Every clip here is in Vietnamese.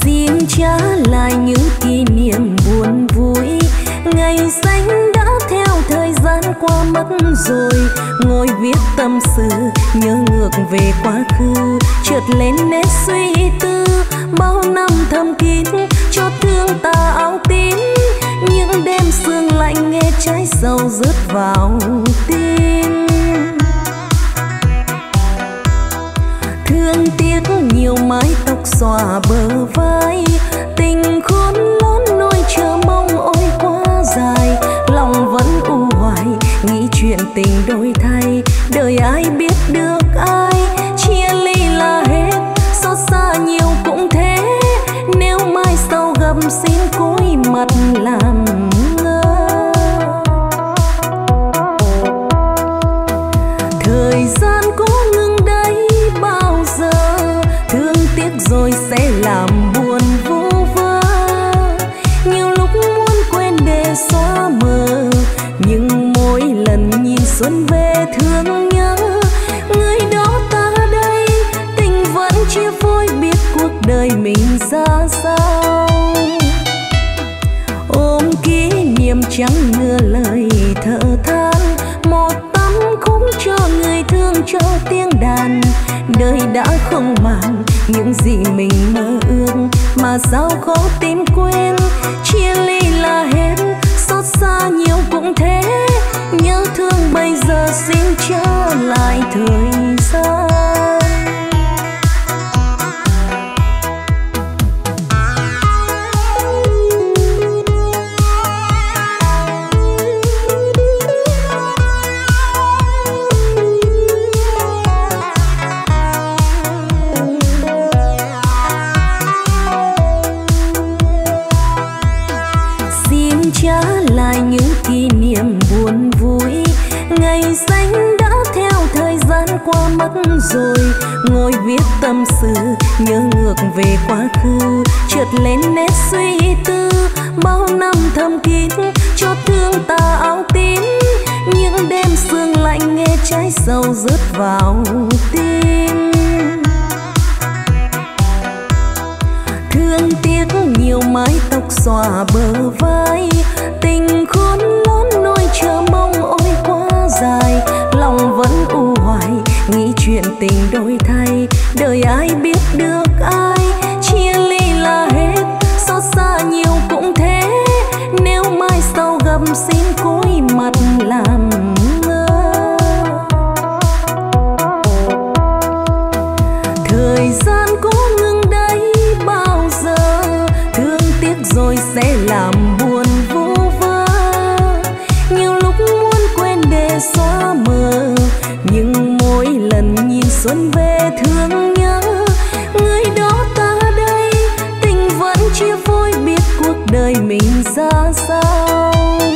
xin trả lại những kỷ niệm buồn vui. Ngày xanh đã theo thời gian qua mất rồi, ngồi viết tâm sự nhớ ngược về quá khứ, chợt lên nét suy tư bao năm thầm kín cho thương ta áo tím. Những đêm sương lạnh nghe trái sầu rớt vào tim, thương tiếc nhiều mái tóc xõa bờ vai, tình khốn lớn nỗi chờ mong ôi quá dài. Lòng vẫn u hoài nghĩ chuyện tình đổi thay, đời ai biết được ai, chia ly là hết, xót xa nhiều cũng thế. Nếu mai sau gặp xin cúi mặt làm ngơ. Thời gian có ngừng đây bao giờ, thương tiếc rồi sẽ làm buồn vô vơ. Nhiều lúc muốn quên để xóa mờ, nhưng mỗi lần nhìn xuân về thương nhớ. Người đó ta đây tình vẫn chia phôi, biết cuộc đời mình ra sao. Ôm kỷ niệm chẳng nửa lời thở than, một tấm khúc cho người thương cho tiếng đàn. Đời đã không màng những gì mình mơ ước, mà sao khó tìm quên. Chia ly là hết, xót xa nhiều cũng thế. Nhớ thương bây giờ xin trở lại thời gian. Trả lại những kỷ niệm buồn vui. Ngày xanh đã theo thời gian qua mất rồi, ngồi viết tâm sự nhớ ngược về quá khứ, chợt lên nét suy tư bao năm thầm kín cho thương ta áo tím. Những đêm sương lạnh nghe trái sầu rớt vào tim, thương tiếc nhiều mái tóc xõa bờ vai, tình khốn lớn nỗi chờ mong ôi quá dài. Lòng vẫn u hoài nghĩ chuyện tình đổi thay, đời ai biết được ai, chia ly là hết, xót xa nhiều cũng thế. Nếu mai sau gặp xin cúi mặt làm ngơ. Thời gian có ngừng đây bao giờ, thương tiếc rồi sẽ làm buồn vô vơ. Nhiều lúc muốn quên để xóa mờ, nhưng mỗi lần nhìn xuân về thương nhớ. Người đó ta đây tình vẫn chia phôi, biết cuộc đời mình ra sao.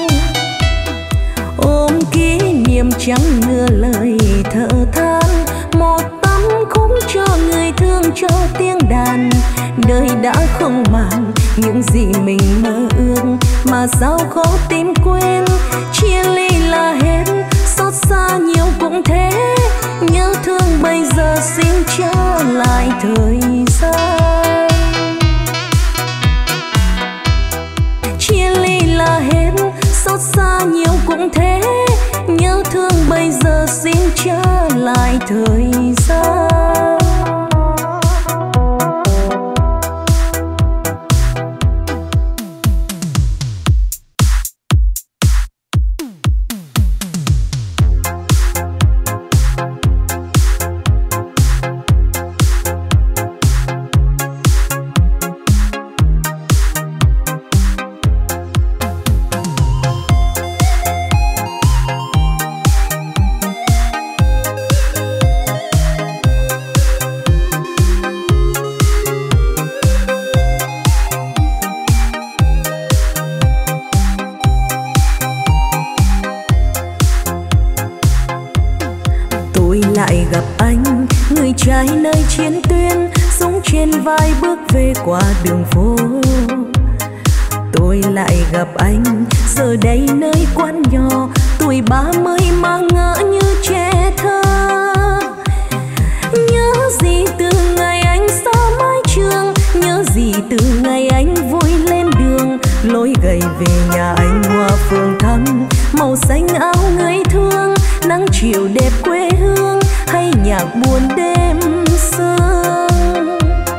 Ôm kỷ niệm chẳng nửa lời thở than, một tấm khúc cho người thương cho tiếng đàn. Đời đã không màng những gì mình mơ ước, mà sao khó tìm quên. Chia ly là hết, xót xa nhiều cũng thế. Nhớ thương bây giờ xin trở lại thời gian. Chia ly là hết, xót xa nhiều cũng thế. Nhớ thương bây giờ xin trở lại thời gian. lại gặp anh, người trai nơi chiến tuyến, súng trên vai bước về qua đường phố. Tôi lại gặp anh giờ đây nơi quán nhỏ, tuổi 30 mà ngỡ như trẻ thơ. Nhớ gì từ ngày anh xa mái trường, nhớ gì từ lối gầy về nhà anh hoa phường thắm, màu xanh áo người thương, nắng chiều đẹp quê hương hay nhạc buồn đêm sương.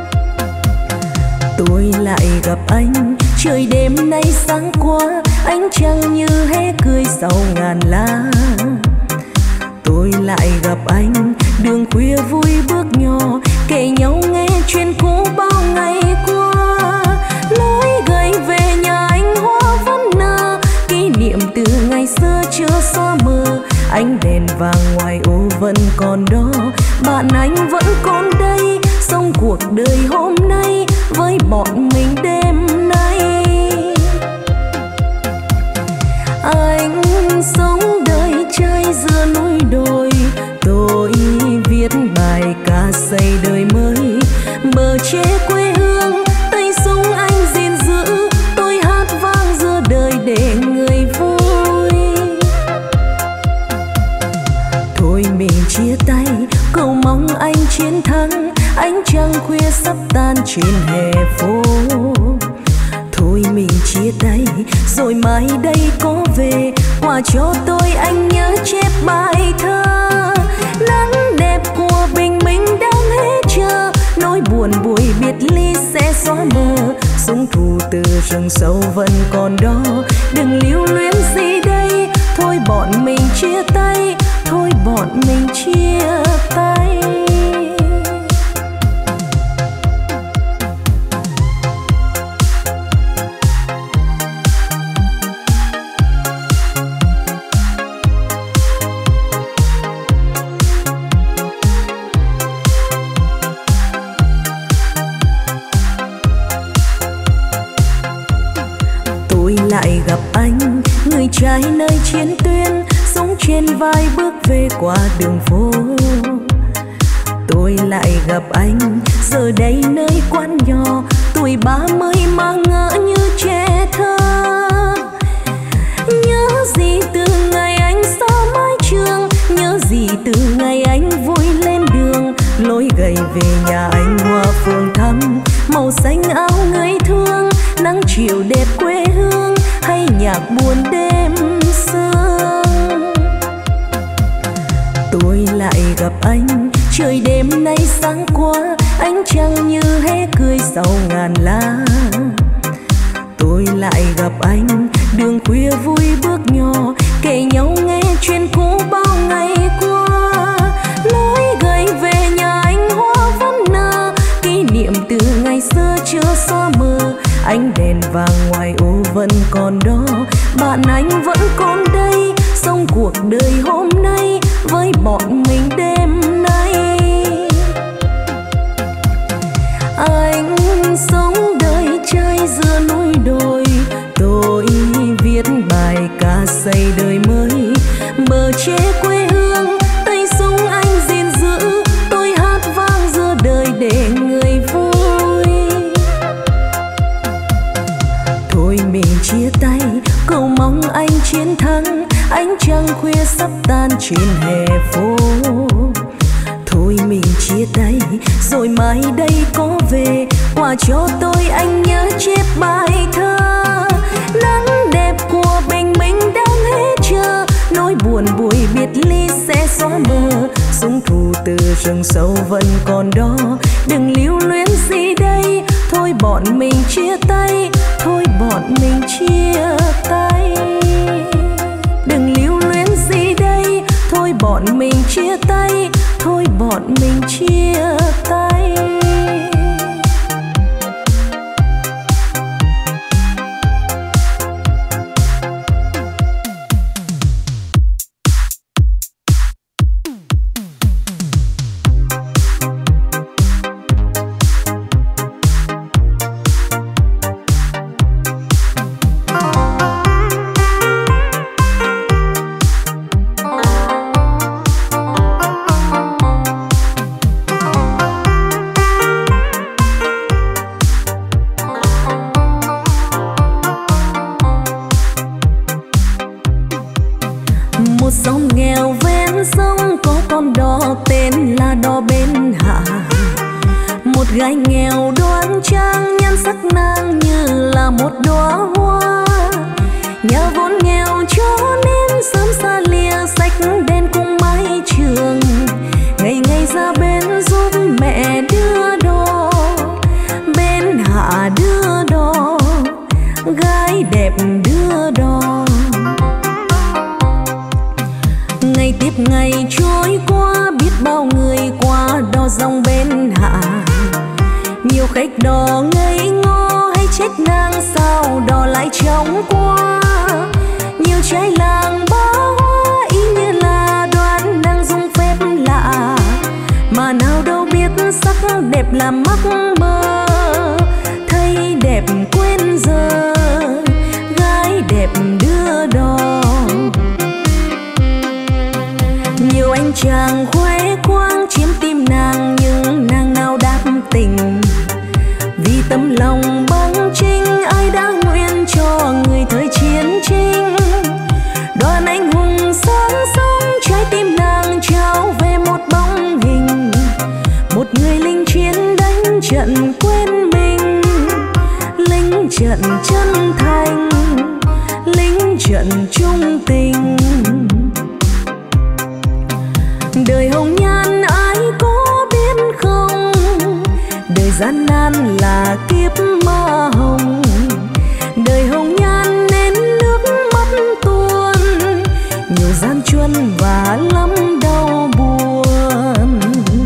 Tôi lại gặp anh, trời đêm nay sáng quá, ánh trăng như hé cười sau ngàn lá. Tôi lại gặp anh, đường khuya vui bước nhỏ, kể nhau nghe chuyện cũ bao ngày qua. Lối gầy về nhà anh hoa vẫn nở, kỷ niệm từ ngày xưa chưa xa mờ. Ánh đèn vàng ngoài ô vẫn còn đó, bạn anh vẫn còn đây, sống cuộc đời hôm nay với bọn mình đêm nay. Anh sống đời trai giữa núi đồi, tôi viết bài ca xây đời mới. Bờ tre quê hương tay súng anh gìn giữ, tôi hát vang giữa đời để người vui. Thôi mình chia tay, cầu mong anh chiến thắng, ánh trăng khuya sắp tan trên hè phố. Thôi mình chia tay, rồi mai đây có về, quà cho tôi anh nhớ chép bài thơ. Nắng đẹp của bình minh đang hết chờ, nỗi buồn buổi biệt ly sẽ xóa mờ. Súng thù từ rừng sâu vẫn còn đó, đừng lưu luyến gì đây. Thôi bọn mình chia tay, thôi bọn mình chia tay. Lại gặp anh, người trai nơi chiến tuyến, súng trên vai bước về qua đường phố. Tôi lại gặp anh, giờ đây nơi quán nhỏ, tuổi 30 mà ngỡ như trẻ thơ. Nhớ gì từ ngày anh xa mái trường, nhớ gì từ ngày anh vui lên đường. Lối gầy về nhà anh hoa phường thắm, màu xanh áo người thương, nắng chiều đẹp quê hương hay nhạc buồn đêm sương. Tôi lại gặp anh, trời đêm nay sáng quá, ánh trăng như hé cười sau ngàn lá. Tôi lại gặp anh, đường khuya vui bước nhỏ, kể nhau nghe chuyện cũ bao ngày qua. Lối gầy về nhà anh hoa vẫn nở, kỷ niệm từ ngày xưa chưa xa mờ. Ánh đèn vàng ngoài ô vẫn còn đó, bạn anh vẫn còn đây, sống cuộc đời hôm nay với bọn mình đêm nay. Anh sống đời trai giữa núi đồi, tôi viết bài ca xây đời mới. Bờ tre quê hương tay súng anh gìn giữ, tôi hát vang giữa đời để người vui. Thôi mình chia tay, cầu mong anh chiến thắng, ánh trăng khuya sắp tan trên hè phố. Thôi mình chia tay, rồi mai đây có về, quà cho tôi anh nhớ chép bài thơ. Nắng đẹp của bình minh đang hết chờ, nỗi buồn buổi biệt ly sẽ xóa mờ. Súng thù từ rừng sâu vẫn còn đó, đừng lưu luyến gì đây. Thôi bọn mình chia tay, thôi bọn mình chia tay. Đừng lưu luyến gì đây, thôi bọn mình chia tay, thôi bọn mình chia tay. Gái nghèo đoan trang nhan sắc nàng như là một đóa hoa. trách nàng sao đò lại chóng qua. Nhiều trai làng bá hoa y như là đoán nàng dùng phép lạ, mà nào đâu biết sắc đẹp làm mắc mơ. Thấy đẹp quên giờ, gái đẹp đưa đò. Nhiều anh chàng khoe khoang chiếm tim nàng, nhưng nàng nào đáp tình. Vì tấm lòng băng trinh ai đã nguyện cho người thời chiến tranh. Đoàn anh hùng sáng sống trái tim nàng trao về một bóng hình, một người lính chiến đánh trận quên mình. Lính trận chân thành, lính trận trung tình. Đời hồng nhan ai có biết không, đời gian nan là kiếp mơ hồng. Đời hồng nhan nên nước mắt tuôn, nhiều gian truân và lắm đau buồn.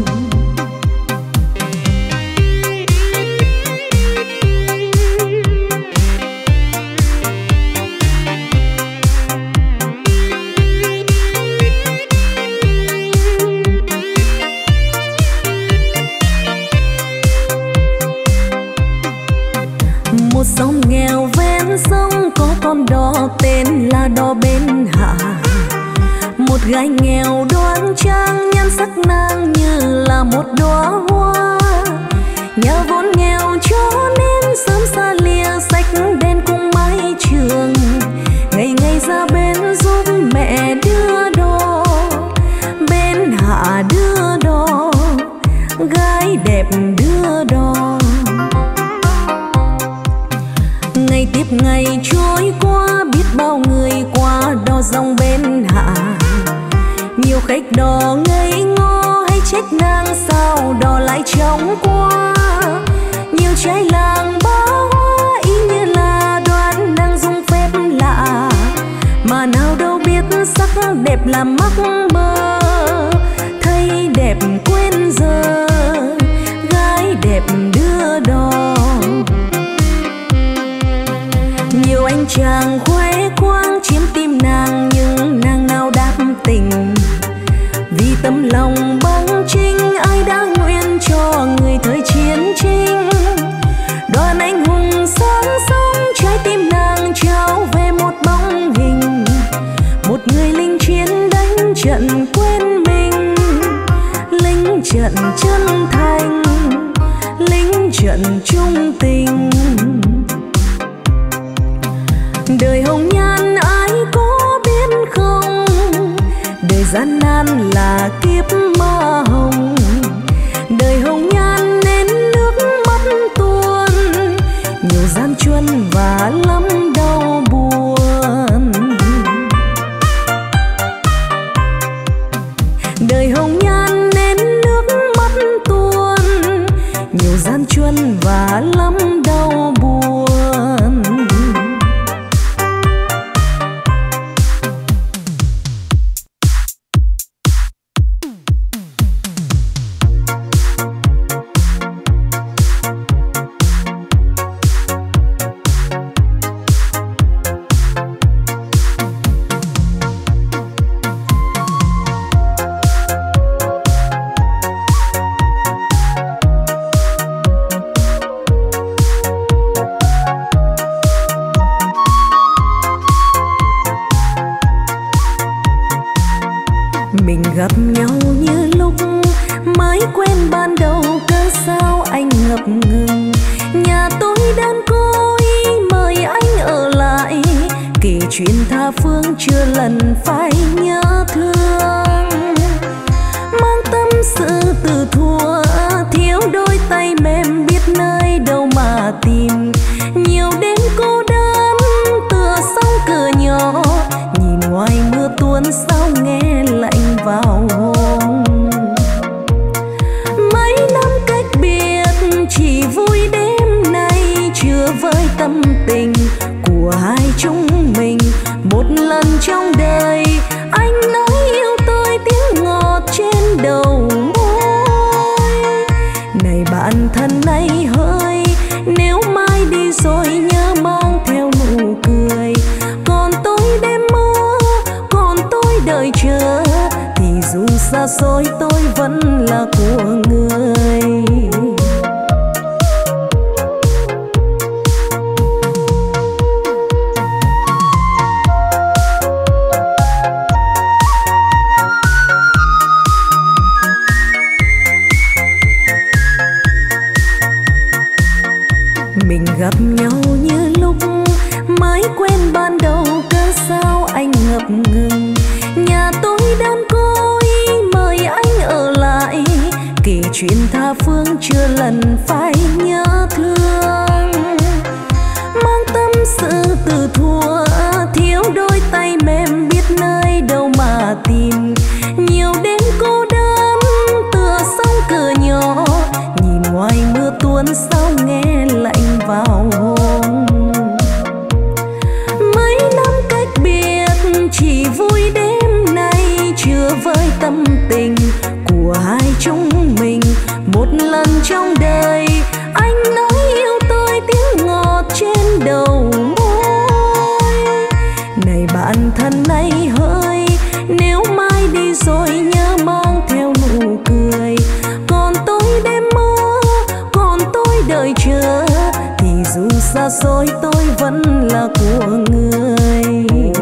Một sông nghèo ven sông có con đò tên là đò Bến Hạ. Một gái nghèo đoan trang nhan sắc nàng như là một đóa hoa. Nhà vốn nghèo cho nên sớm xa lìa sách đèn cùng mái trường. Ngày ngày ra bến giúp mẹ đưa đò, Bến Hạ đưa đò, gái đẹp đưa đò. Ngày tiếp ngày trôi qua biết bao người qua đò dòng Bến Hạ. Nhiều khách đò ngây ngô hay trách nàng sao đò lại chóng qua. Nhiều trai làng bá hoa y như là đoán nàng dùng phép lạ, mà nào đâu biết sắc đẹp làm mắc mơ. Thấy đẹp quên giờ, gái đẹp đưa đò. Nhiều anh chàng khoe khoang chiếm tim nàng, nhưng nàng nào đáp tình. Vì tấm lòng băng trinh ai đã nguyện cho người thời chiến tranh. Đoàn anh hùng sáng sống trái tim nàng trao về một bóng hình, một người lính chiến đánh trận quên mình. Lính trận chân thành, lính trận trung tình. Đời hồng nhan ai có biết không, đời gian nan là kiếp mơ hồng. Đời hồng nhan nên nước mắt tuôn, nhiều gian truân và lắm đau buồn. Đời hồng nhan nên nước mắt tuôn, nhiều gian truân và lắm đau buồn. Mình gặp nhau như lúc mới quen ban đầu, cớ sao anh ngập ngừng. Nhà tôi đơn côi mời anh ở lại, kể chuyện tha phương chưa lần phải nhớ thương. Mang tâm sự từ thuở thiếu đôi tay mềm, biết nơi đâu mà tìm. Nhiều đêm cô đơn tựa sóng cửa nhỏ, nhìn ngoài mưa tuôn sao nghe lạnh vào hồn. Mấy năm cách biệt chỉ vui đêm nay, chưa với tâm tình của hai chúng mình. Một lần trong đời anh nói yêu tôi tiếng ngọt trên đầu môi. Này bạn thân này hỡi, nếu mai đi rồi xa xôi tôi vẫn là của người. Mình gặp nhau như lúc mới quen ban đầu, cớ sao anh ngập ngừng. Nhà tôi đơn côi mời anh ở lại, kể chuyện tha phương chưa lần phải nhớ thương. Mang tâm sự từ thuở thiếu đôi tay mềm, biết nơi đâu mà tìm. Nhiều đêm cô đơn tựa sóng cửa nhỏ, nhìn ngoài mưa tuôn sao nghe lạnh vào hồn. Mấy năm cách biệt chỉ vui đêm nay, chưa với tâm tình của hai chúng mình. Một lần trong đời anh nói yêu tôi tiếng ngọt trên đầu môi. Này bạn thân này hỡi, nếu mai đi rồi nhớ mang theo nụ cười. Còn tôi đêm mơ, còn tôi đợi chờ, thì dù xa xôi tôi vẫn là của người.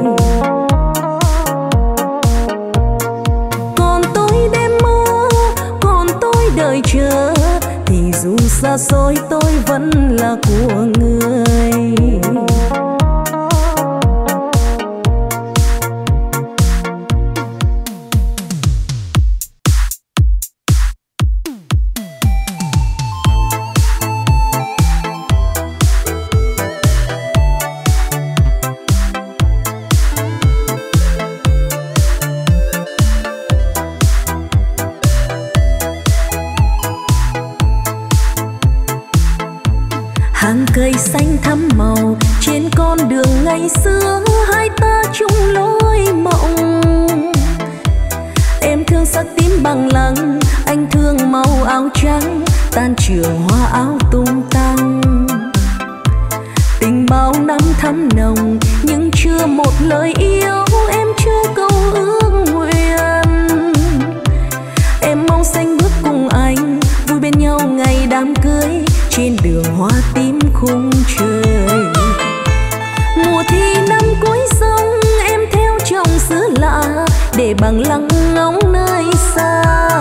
Còn tôi đêm mơ, còn tôi đợi chờ, thì dù xa xôi tôi vẫn là của người. Hàng cây xanh thắm màu trên con đường ngày xưa, hai ta chung lối mộng. Em thương sắc tím bằng lăng, anh thương màu áo trắng, tan trường hoa áo tung tăng. Tình bao năm thắm nồng nhưng chưa một lời yêu, em chưa câu ước nguyện. Em mong xanh bước cùng anh, vui bên nhau ngày đám cưới, trên đường hoa tím khung trời. Mùa thi năm cuối sông, em theo chồng xứ lạ, để bằng lăng ngóng nơi xa.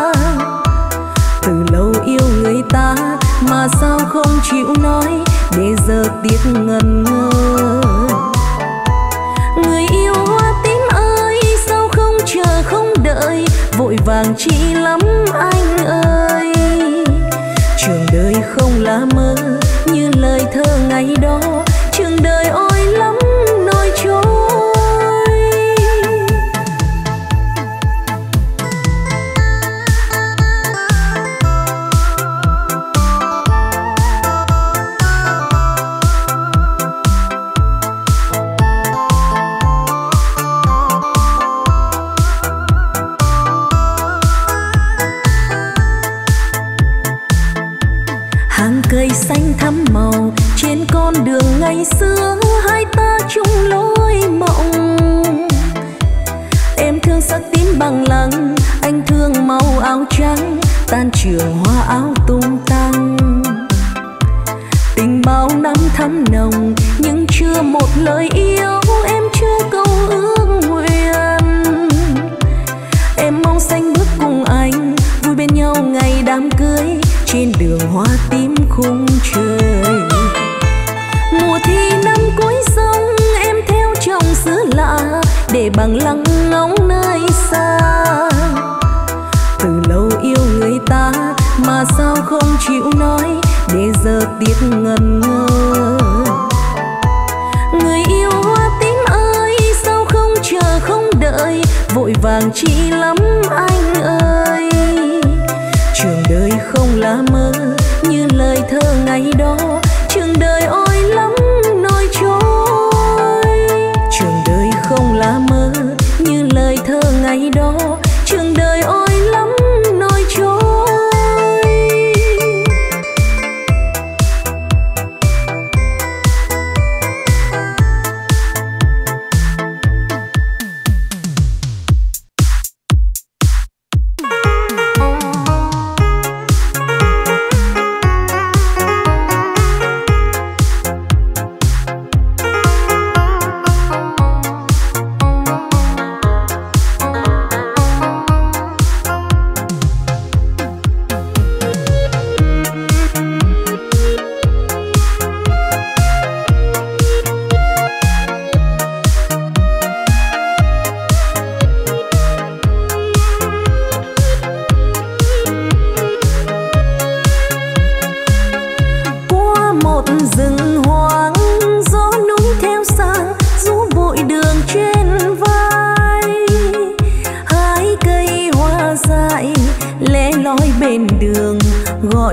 Từ lâu yêu người ta mà sao không chịu nói, để giờ tiếc ngần ngơ. Người yêu hoa tím ơi, sao không chờ không đợi, vội vàng chi lắm anh ơi. Trường đời không là mơ như lời thơ ngày đó, trường đời ôi lắm nỗi trôi. Hàng cây xanh thắm màu trên con đường ngày xưa, hai ta chung lối mộng. Em thương sắc tím bằng lăng, anh thương màu áo trắng, tan trường hoa áo tung tăng. Tình bao năm thắm nồng nhưng chưa một lời yêu, em chưa câu ước nguyện. Em mong xanh bước cùng anh, vui bên nhau ngày đám cưới, trên đường hoa tím khung trời. Mùa thi năm cuối sông, em theo chồng xứ lạ, để bằng lăng ngóng nơi xa. Từ lâu yêu người ta mà sao không chịu nói, để giờ tiếc ngần ngơ. Người yêu hoa tím ơi, sao không chờ không đợi, vội vàng chi lắm anh ơi. Trường đời không là mơ như lời thơ ngày đó, trường đời ôi lắm nỗi trôi. Trường đời không là mơ như lời thơ ngày đó, trường đời ôi lắm nỗi trôi.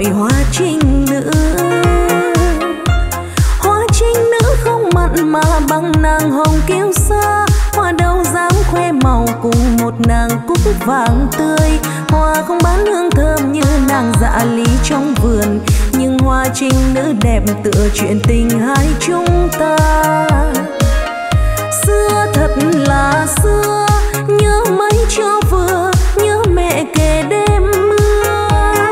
gọi hoa trinh nữ. Hoa trinh nữ không mặn mà bằng nàng hồng kiêu sa, hoa đâu dám khoe màu cùng một nàng cúc vàng tươi. Hoa không bán hương thơm như nàng dạ lý trong vườn, nhưng hoa trinh nữ đẹp tựa chuyện tình hai chúng ta. Xưa thật là xưa, nhớ mấy cho vừa, nhớ mẹ kể đêm mưa.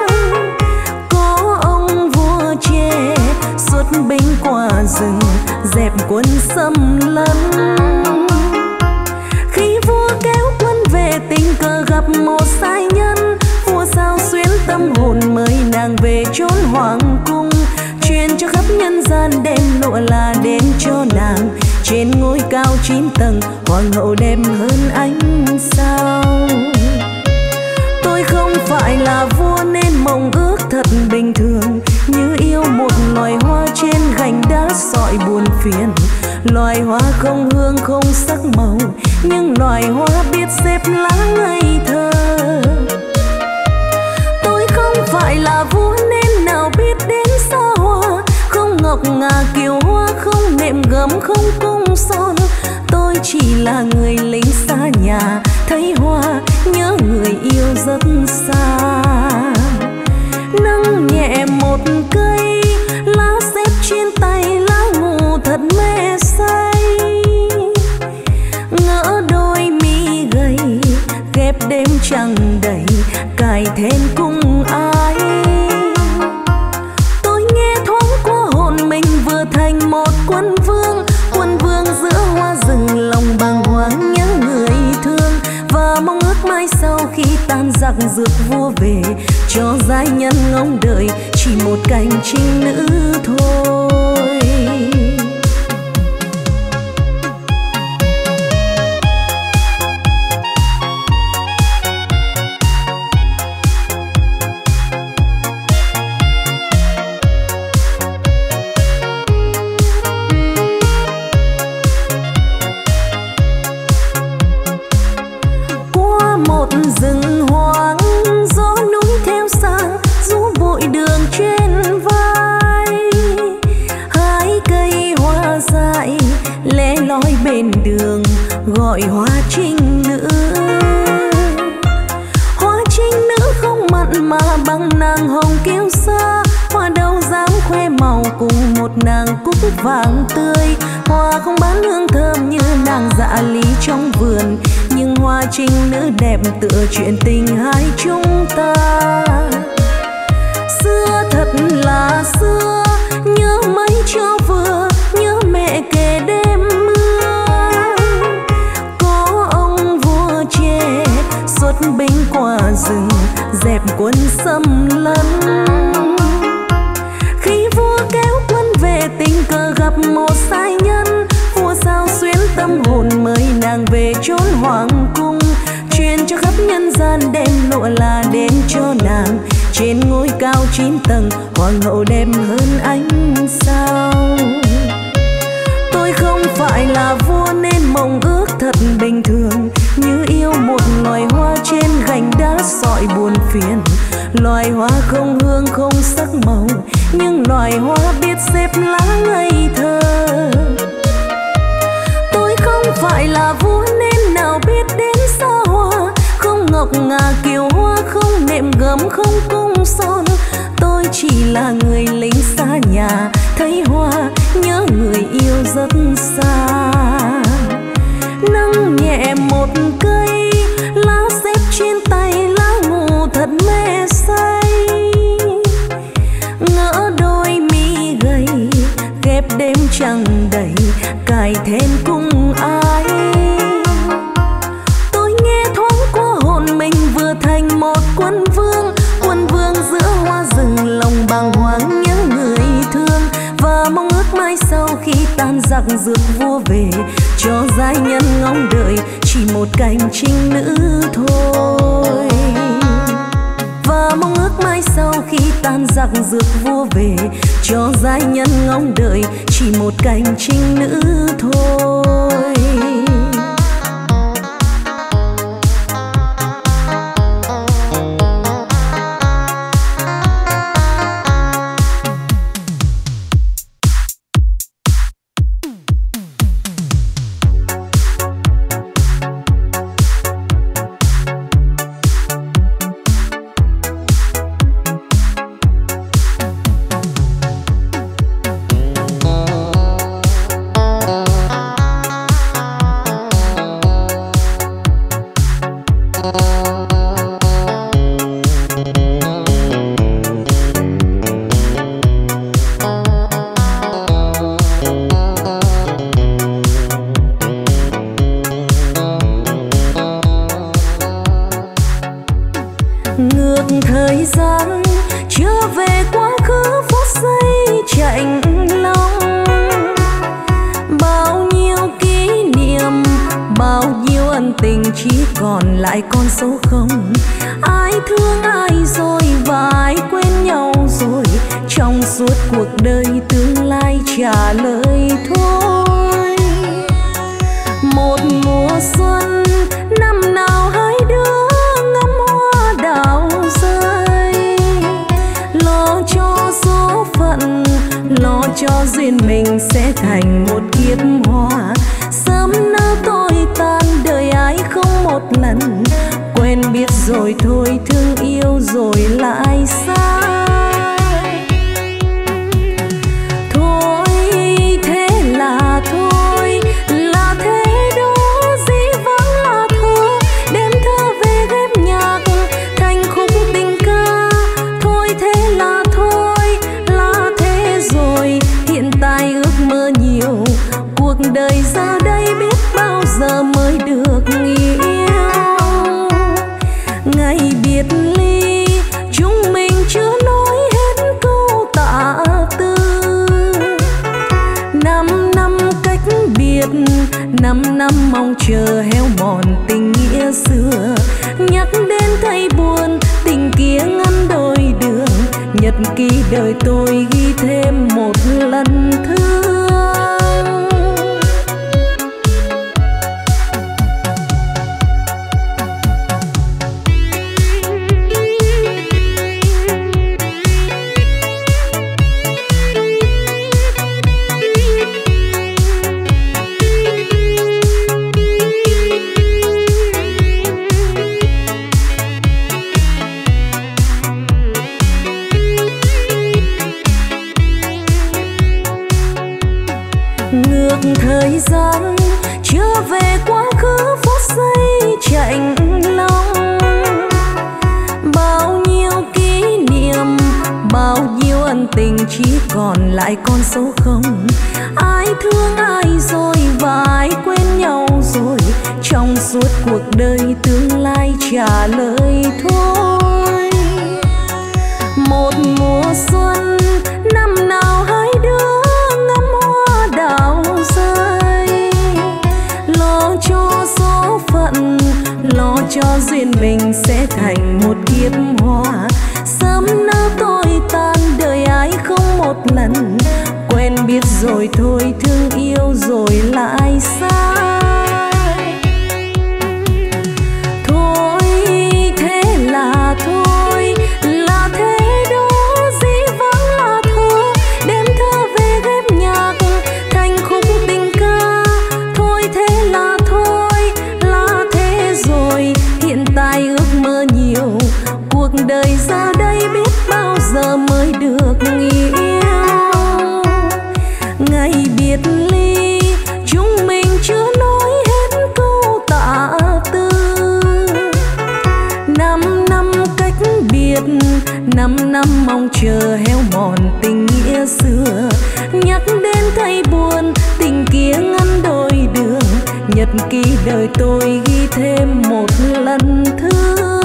Có ông vua trẻ xuất binh qua rừng, dẹp quân xâm lấn. Khi vua kéo quân về tình cờ gặp một sai nhân, vua sao xuyến tâm hồn mời nàng về chốn hoàng cung, truyền cho khắp nhân gian đêm lụa là đến cho nàng. Trên ngôi cao 9 tầng, hoàng hậu đẹp hơn ánh sao. Tôi không phải là vua nên mong ước thật bình thường, như yêu một loài hoa trên gành đá sỏi buồn phiền. Loài hoa không hương không sắc màu, nhưng loài hoa biết xếp lá ngây thơ. Tôi không phải là vua nên nào biết đến xa hoa, không ngọc ngà kiều hoa, không nệm gấm không cung son. Tôi chỉ là người lính xa nhà, thấy hoa nhớ người yêu rất xa. Nâng nhẹ một cây lá xếp trên tay, lá ngủ thật mê say. Ngỡ đôi mi gầy ghép đêm trăng đầy, cài then cung ai. Tôi nghe thoáng qua hồn mình vừa thành một quân vương, quân vương giữa hoa rừng lòng bàng hoàng nhớ người thương. Và mong ước mai sau khi tan giặc rước vua về, cho giai nhân ngóng đợi chỉ một cành trinh nữ thôi. Rừng hoang gió núi theo sang, rú bụi đường trên vai. Hai cây hoa dại lẻ loi bên đường, gọi hoa trinh nữ. Hoa trinh nữ không mặn mà bằng nàng hồng kiêu sa, hoa đâu dám khoe màu cùng một nàng cúc vàng tươi. Hoa không bán hương thơm như nàng dạ lý trong vườn, nhưng hoa trinh nữ đẹp tựa chuyện tình hai chúng ta. Xưa thật là xưa, nhớ mấy cho vừa, nhớ mẹ kể đêm mưa. Có ông vua trẻ xuất binh qua rừng, dẹp quân xâm lấn. Khi vua kéo quân về tình cờ gặp một sai nhân, vua sao xuyến tâm hồn mời nàng về chốn hoàng cung, truyền cho khắp nhân gian đêm lụa là đến cho nàng. Trên ngôi cao 9 tầng, hoàng hậu đẹp hơn ánh sao. Tôi không phải là vua nên mong ước thật bình thường, như yêu một loài hoa trên gành đá sỏi buồn phiền. Loài hoa không hương không sắc màu, nhưng loài hoa biết xếp lá ngây thơ. Tôi không phải là vua nên nào biết đến xa hoa, không ngọc ngà kiều hoa, không nệm gấm không cung son. Tôi chỉ là người lính xa nhà, thấy hoa nhớ người yêu rất xa. Nâng nhẹ một cây lá xếp trên tay, lá ngủ thật mê say. Ngỡ đôi mi gầy ghép đêm trăng đầy, cài then cung ai. Tôi nghe thoáng qua hồn mình vừa thành một quân vương, quân vương giữa hoa rừng lòng bàng hoàng nhớ người thương. Và mong ước mai sau khi tan giặc rước vua về, cho giai nhân ngóng đợi chỉ một cành trinh nữ thôi. Và mong ước mai sau khi tan giặc rước vua về, cho giai nhân ngóng đợi chỉ một cành trinh nữ thôi. chỉ còn lại con số không. Ai thương ai rồi và ai quên nhau rồi, trong suốt cuộc đời tương lai trả lời thôi. Một mùa xuân năm nào hai đứa ngắm hoa đào rơi, lo cho số phận, lo cho duyên mình sẽ thành một kiếp hoa. Sớm nỡ tôi tan đời ai không một lần, quen biết rồi thôi thương yêu rồi lại xa. Thôi thế là thôi, là thế đó dĩ vãng là thơ, đem thơ về ghép nhạc thành khúc tình ca. Thôi thế là thôi, là thế rồi, hiện tại ước mơ nhiều, cuộc đời giờ đây biết bao giờ mới được yêu. Ngày biệt ly chúng mình chưa nói hết câu tạ tư, 5 năm cách biệt, 5 năm mong chờ héo mòn tình nghĩa xưa. Nhắc đến thấy buồn, tình kia ngăn đôi đường, nhật ký đời tôi ghi thêm một lần thương. Thời gian chưa về quá khứ phút giây chạnh lòng, bao nhiêu kỷ niệm, bao nhiêu ân tình chỉ còn lại con số không. Ai thương ai rồi và ai quên nhau rồi, trong suốt cuộc đời tương lai trả lời thôi. Một mùa xuân năm nào hai đứa ngắm hoa đào rơi, lo cho số phận, lo cho duyên mình sẽ thành một kiếp hoa. Sớm nỡ tôi tan đời ai không một lần, quen biết rồi thôi thương yêu rồi lại xa. Thôi thế là thôi, là thế đó dĩ vãng là thơ, đem thơ về ghép nhạc thành khúc tình ca. Thôi thế là thôi, là thế rồi, hiện tại ước mơ nhiều, cuộc đời giờ đây biết bao giờ mới được yêu. Ngày biệt ly chúng mình chưa nói hết câu tạ tư, 5 năm cách biệt, 5 năm mong chờ héo mòn tình nghĩa xưa. Nhắc đến thấy buồn, tình kia ngăn đôi đường, nhật ký đời tôi ghi thêm một lần thương.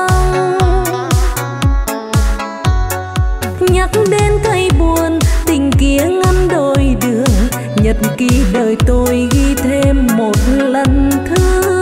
Nhắc đến thấy buồn, tình kia ngăn đôi đường, nhật ký đời tôi ghi thêm một lần thương.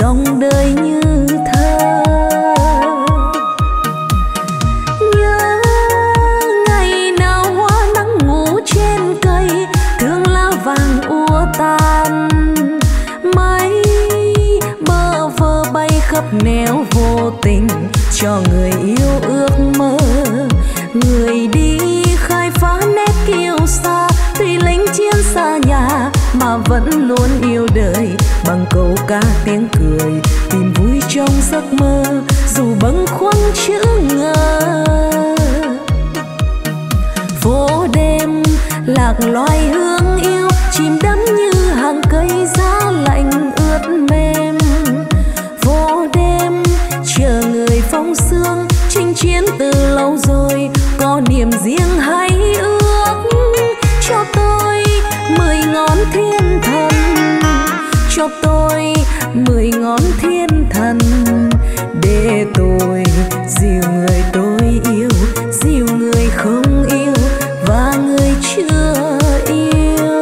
dòng đời như thơ. Nhớ ngày nào hoa nắng ngủ trên cây, thương lá vàng úa tàn. Mây bơ vơ bay khắp nẻo vô tình, cho người yêu ước mơ. Người đi khai phá nét kiêu sa, tuy lính chiến xa nhà mà vẫn luôn yêu đời. Bằng câu ca tiếng cười, tìm vui trong giấc mơ, dù bâng khuâng chữ ngờ. Phố đêm lạc loài hương yêu, chìm đắm như hàng cây giá lạnh ướt mềm. Phố đêm chờ người phong sương, chinh chiến từ lâu rồi, có niềm riêng hay ước. Cho tôi 10 ngón thiên thần, cho tôi 10 ngón thiên thần, để tôi dìu người tôi yêu, dìu người không yêu và người chưa yêu.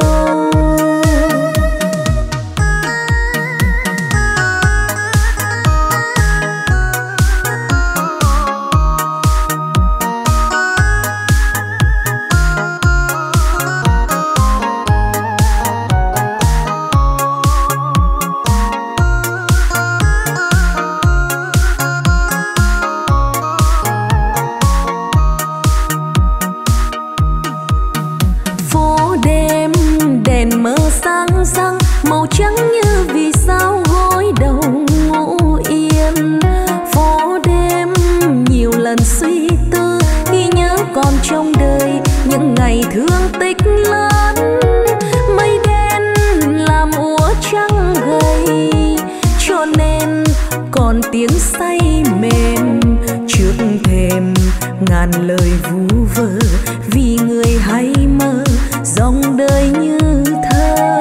Màu trắng như vì sao gối đầu ngủ yên. Phố đêm nhiều lần suy tư, ghi nhớ còn trong đời những ngày thương tích lớn. Mây đen làm úa trăng gầy, cho nên còn tiếng say mềm trước thềm. Ngàn lời vu vơ vì người hay mơ, dòng đời như thơ.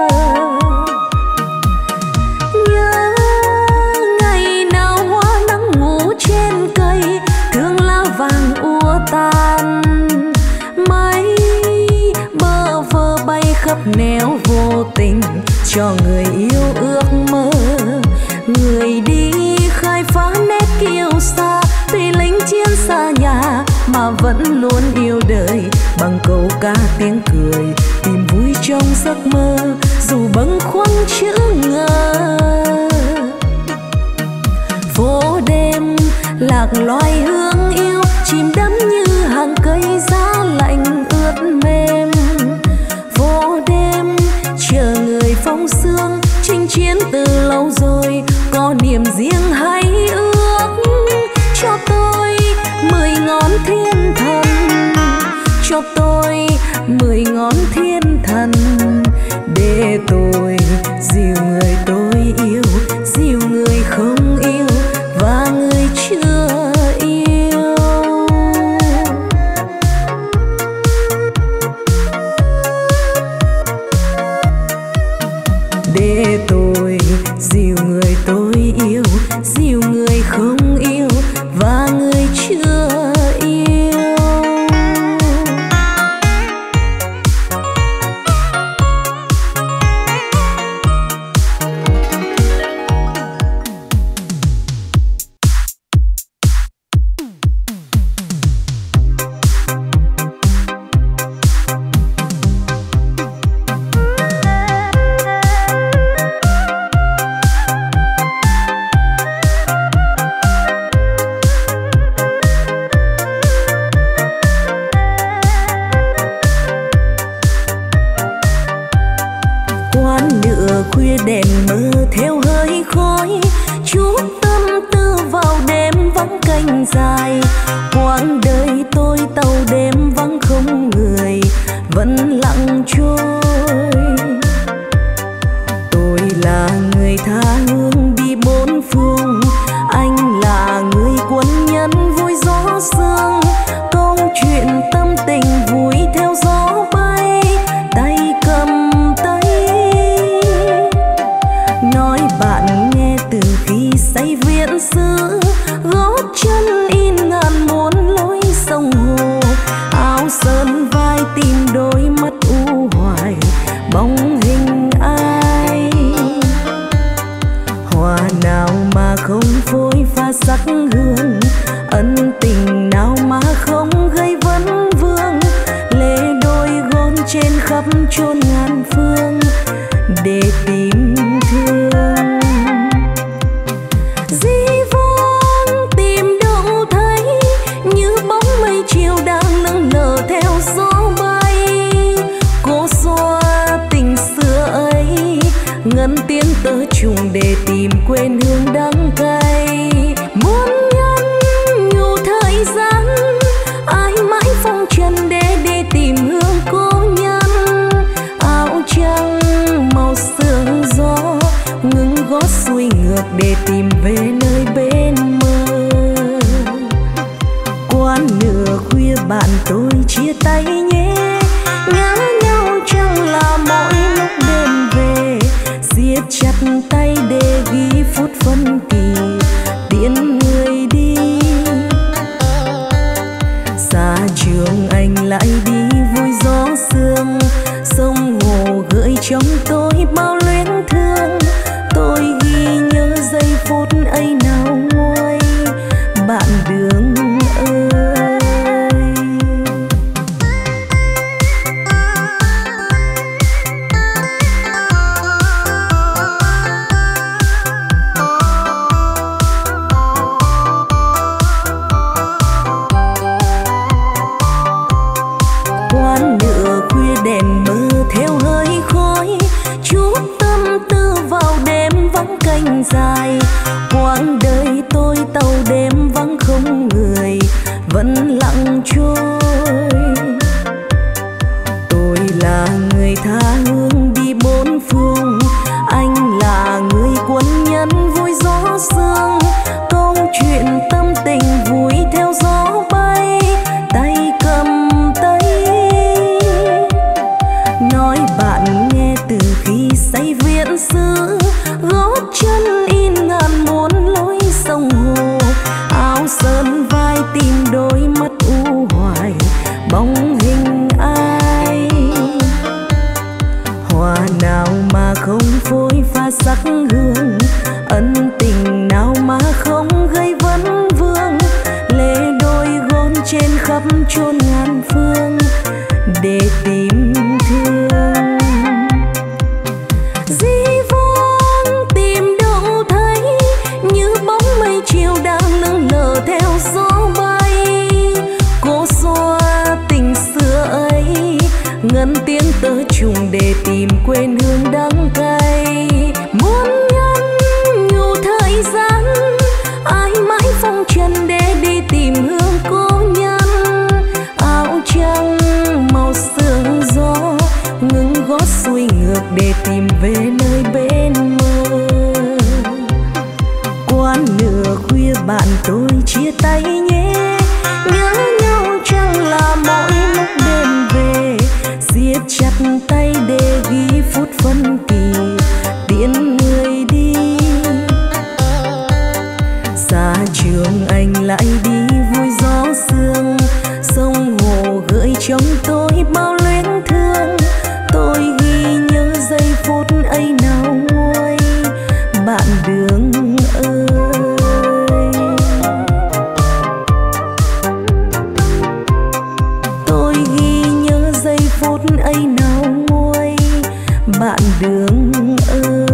Mây bơ vơ bay khắp nẻo vô tình, cho người yêu ước mơ. Người đi khai phá nét kiêu sa, tuy lính chiến xa nhà mà vẫn luôn yêu đời. Bằng câu ca tiếng cười, tìm vui trong giấc mơ, dù bâng khuâng chữ ngờ. Phố đêm lạc loài hương yêu, chìm đắm như hàng cây giá lạnh ướt mềm. Phố đêm chờ người phong sương, chinh chiến từ lâu rồi, có niềm riêng hay ước. Cho tôi 10 ngón thiên thần, cho tôi 10 ngón thiên thần, để tôi dìu người tôi yêu, dìu người không yêu và người chưa yêu. Để tôi dìu người tôi yêu, dìu người không yêu và người chưa yêu. Khuya đèn mờ theo hơi khói, chút tâm tư vào đêm vắng canh dài. Quãng đời tôi tàu đêm vắng không người, vẫn lặng trôi. Tôi là người tha hương đi bốn phương, anh là người quân nhân vui gió sương. Câu chuyện tâm tình vui theo gió bay, tay cầm tay. Nói bạn nghe từ khi say viễn xứ, gót chân in ngàn muôn lối sông hồ. Áo sơn vai tìm đôi mắt u hoài, ngàn phương để tìm thương. Dĩ vãng tìm đâu thấy như bóng mây chiều đang lững lờ theo gió bay. Cô xoa tình xưa ấy ngân tiếng tơ trùng để tìm quên hương đắng cay. Muốn nhắn nhủ thời gian ai mãi phong trần để đi tìm hương cố nhân. Áo trắng màu sương gió ngừng gót xuôi ngược để tìm về nơi bên mơ. Qua nửa khuya bạn tôi chia tay nhé, ngỡ nhau chẳng là mỗi lúc đêm về. Siết chặt tay để ghi phút phân kỳ tiễn người đi. Xa trường anh lại đi vui gió sương, sông hồ gợi trong tôi bao luyến thương. Tôi ghi nhớ giây phút ấy nào nguôi bạn đường ơi. Quán nửa khuya đèn mờ theo hơi khói, chút tâm tư vào đêm vắng canh dài. Quãng đời tôi tàu đêm vắng không người vẫn lặng trôi. Tôi là người tha hương đi bốn phương, anh là người quân nhân vui gió sương. Câu chuyện tâm tình vui theo gió bay, tay cầm tay nói bạn nghe từ khi say viễn xứ. Gót chân in ngàn muôn lối sông hồ, áo sơn vai tìm đôi mắt u hoài bóng hình ai. Hoa nào mà không phôi pha sắc hương, ân tình nào mà không gây vấn vương. Lệ đôi gôn trên khắp chốn ngàn phương để tìm thương. Dĩ vãng tìm đâu thấy như bóng mây chiều đang lững lờ theo gió bay. Cô xoa tình xưa ấy ngân tiếng tơ trùng để tìm quên hương đắng cay. Muốn nhắn nhủ thời gian ai mãi phong trần để đi tìm hương cố nhân. Áo trắng màu sương gió ngừng gót xuôi ngược để tìm về nơi bên mơ. Qua nửa khuya bạn tôi chia tay nhé, nhớ nhau chẳng là mỗi lúc đêm về. Siết chặt tay để ghi phút phân kỳ tiễn người đi. Xa trường anh lại đi vui gió sương, sông hồ gợi trong tôi bao luyến thương. Tôi ghi nhớ giây phút ấy nào nguôi bạn đường ơi. Tôi ghi nhớ giây phút ấy nào nguôi bạn đường ơi.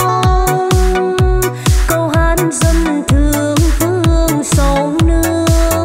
thương thương sông nước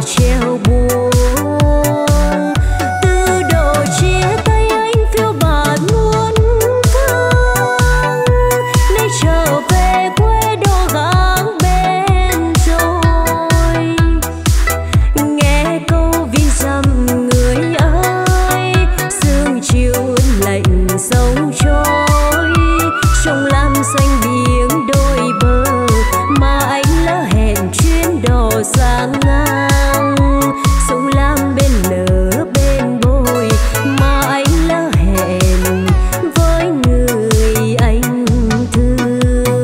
treo buông. Từ độ chia tay anh phiêu bạt muôn phương, nay trở về quê đô gắng bên rồi. Nghe câu vì dặm người ơi, sương chiều lạnh sông trôi, trong lam xanh biển đôi bờ mà anh lỡ hẹn chuyến đò sang ngang. Sông lam bên nở bên bồi mà anh lỡ hẹn với người anh thương.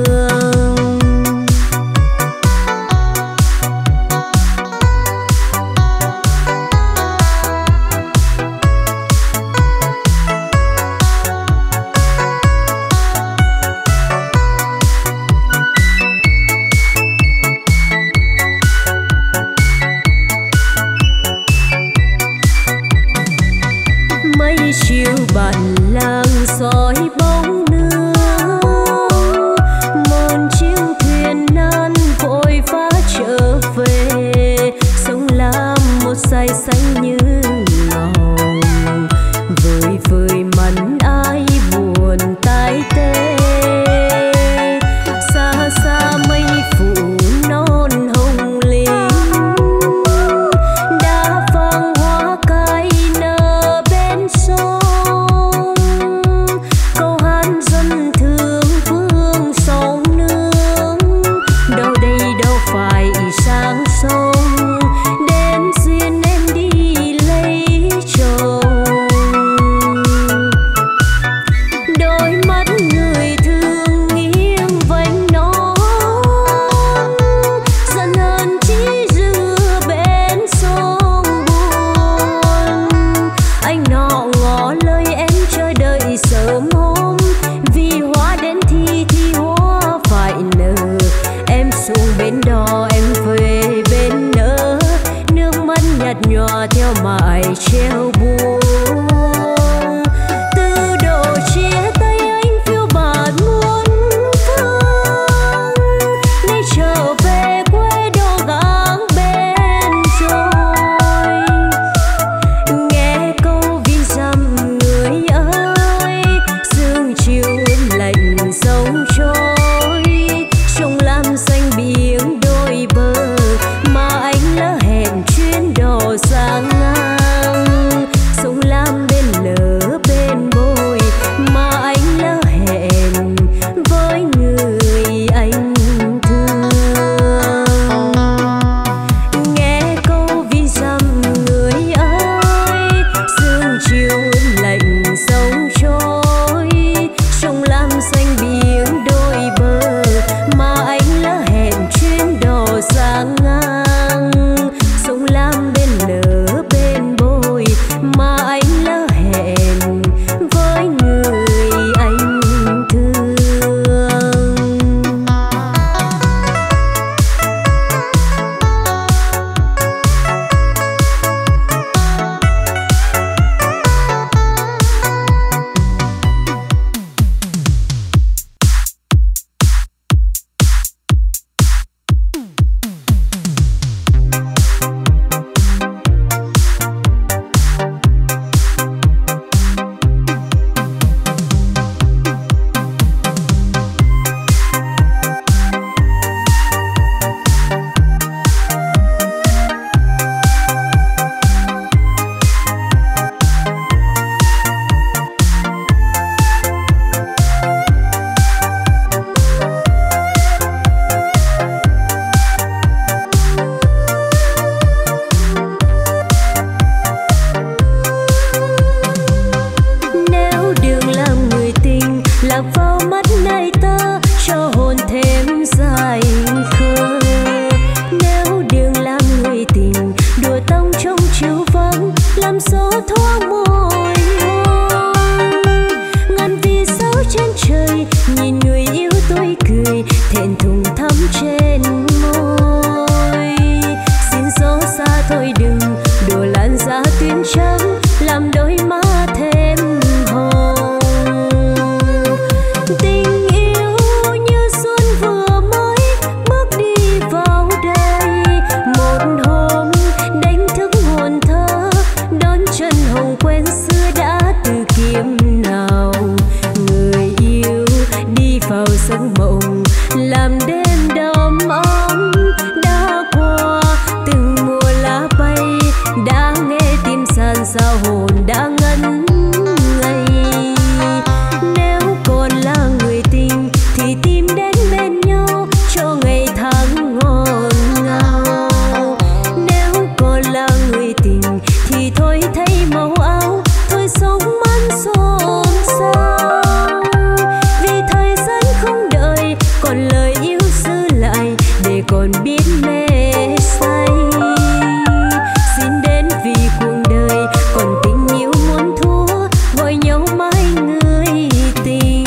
Mấy chiều bạn lang soi bóng nương, mòn chiếc thuyền nan vội vã trở về. Sông lam một dải xanh như ngọc, vơi vơi mặn ai buồn tai tê. Xa xa mây phủ non hồng linh, đã vàng hoa cài nở bên sông. Câu hát dân thương phương sông nương, đâu đây đâu phải sang sông, đến duyên em đi lấy chồng. Đôi mắt người thương nghiêng vành non, giận hờn chỉ dư bên sông buồn. Anh nọ ngỏ lời em chờ đợi sớm hôm, vì hoa đến thì hoa phải nở. Em xuống bến đò em về bên nỡ, nước mắt nhạt nhòa theo mãi treo buông. Từ độ chia tay anh phiêu bạt muôn phương, nay trở về quê đô gắng bên rồi. Nghe câu vì dặm người ơi, sương chiều lạnh sông trôi, trong lam xanh biển đôi bờ mà anh lỡ hẹn chuyến đò sang ngang. Sông lam bên nở bên bồi mà anh lỡ hẹn với người anh thương. Nghe câu vì dặm người ơi, sương chiều lạnh sông trôi, trong lam xanh biển đôi bờ mà anh lỡ hẹn chuyến đò sang ngang. Sông lam bên nở bên bồi mà anh lỡ hẹn với người anh thương. Nếu đường làm người tình lạc vào mắt này ta, cho hồn thêm dài khờ. Nếu đường làm người tình đùa tông trong chiều vắng, làm gió thoáng môi hôn. Ngàn vì sao trên trời nhìn người yêu tôi cười, thẹn thùng thắm trên môi. Xin gió xa thôi đừng đùa làn da tuyến trắng, làm đôi má thêm hồng. Tình yêu như xuân vừa mới bước đi vào đây, một hôm vào giấc mộng làm đêm đầm ấm. Đã qua từng mùa lá bay, đã nghe tim san sao hồn đã ngẩn ngây. Nếu còn là người tình thì tìm đến bên nhau cho ngày tháng ngọt ngào. Nếu còn là người tình thì thôi thấy màu áo, thôi sống mắn xôn xao. Vì thời gian không đợi, còn lời yêu giữ lại để còn biết mê say. Xin đến vì cuộc đời còn tình yêu muốn thua, gọi nhau mãi người tình.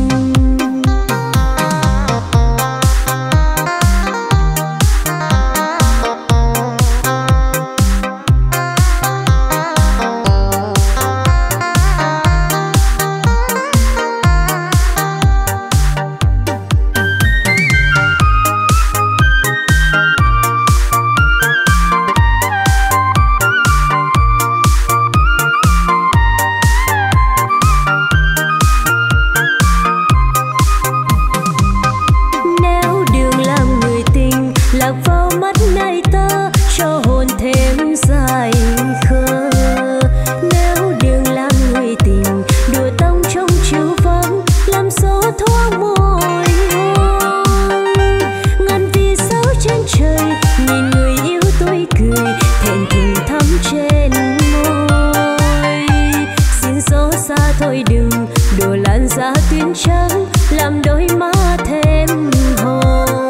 Nếu đường làm người tình lạc vào mắt này ta, cho hồn thêm dài khờ. Nếu đường làm người tình đùa tông trong chiều vắng, làm gió thoáng môi hôn. Ngàn vì sao trên trời nhìn người yêu tôi cười, thẹn thùng thắm trên môi. Xin gió xa thôi đừng đùa làn da tuyến trắng, làm đôi má thêm hồng.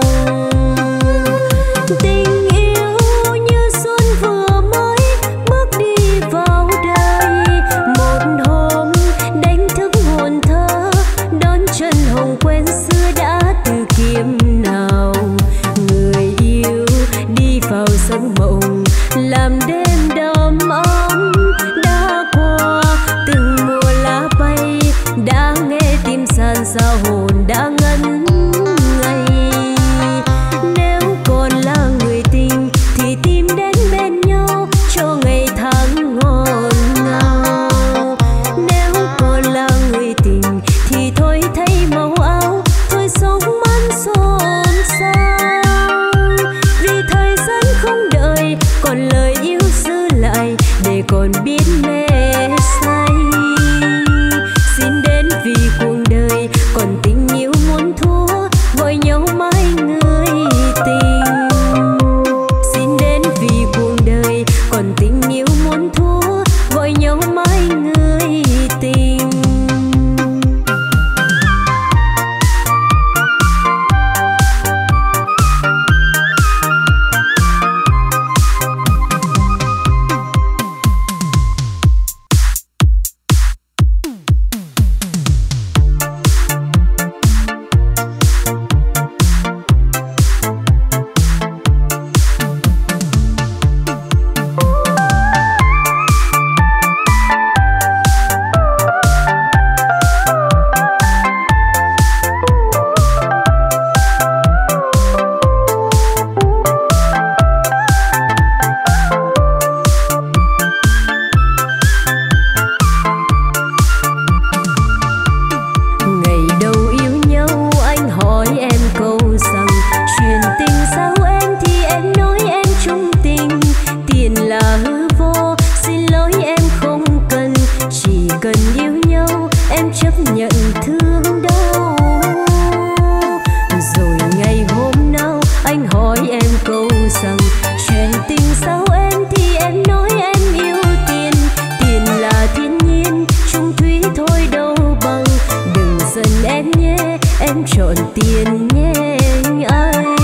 Tình yêu như xuân vừa mới bước đi vào đời, một hôm đánh thức hồn thơ, đón chân hồng quen xưa đã từ kiếp nào. Người yêu đi vào giấc mộng làm đêm đầm ấm. Đã qua từng mùa lá bay, đã nghe tim san sao hồn đã ngẩn ngây. Nếu còn là người tình thì tìm đến bên nhau cho ngày tháng ngọt ngào. Nếu còn là người tình thì thôi thấy màu áo, thôi sống mắn xôn xao. Vì thời gian không đợi, còn lời yêu giữ lại để còn biết mê say. Xin đến vì cuộc đời còn tình yêu muốn thua, gọi nhau mãi người tình. Xin đến vì cuộc đời còn tình yêu muốn thua, gọi nhau mãi người tình. Ngày đầu yêu nhau anh hỏi em câu rằng, chuyện tình sao em thì em nói em trung tình. Tiền là hư vô, xin lỗi em không cần, chỉ cần yêu nhau em chấp nhận thương đau. Rồi ngày hôm nào anh hỏi em câu rằng, chuyện tình sao em thì em nói em yêu tiền. Tiền là thiên nhiên, chung thủy thôi đâu bằng. Đừng giận em nhé, em chọn tiền nhé anh.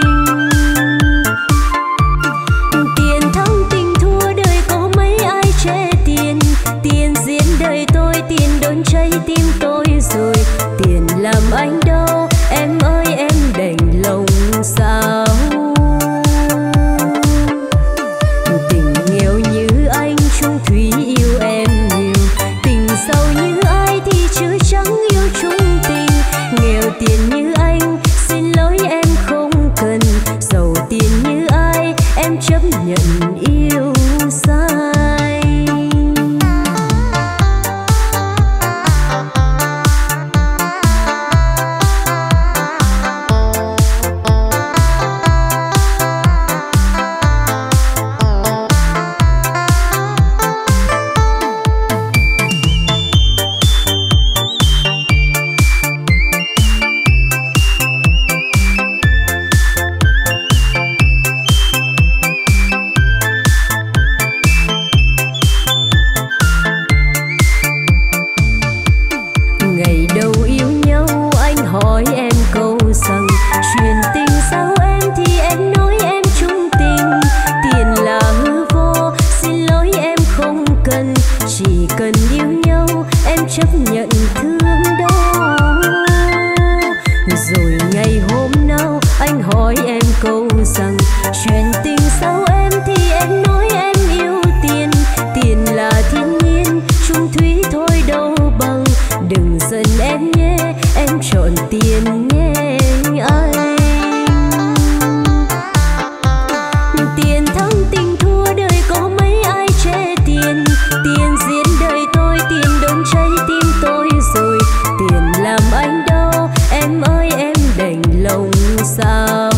Tiền thắng tình thua, đời có mấy ai chê tiền. Tiền diễn đời tôi, tiền đốn cháy tim tôi rồi. Tiền làm anh đau, em ơi em đành lòng sao. Tình nghèo như anh, chung thủy yêu em nhiều. Tình giàu như ai thì chứ chẳng yêu chung tình. Nghèo tiền như anh, xin lỗi em không cần. Giàu tiền như ai, em chấp nhận yêu sai. bên nhé anh. Tiền thắng tình thua đời có mấy ai che tiền. Tiền giết đời tôi, tiền đốn cháy tim tôi rồi. Tiền làm anh đau, em ơi em đành lòng sao.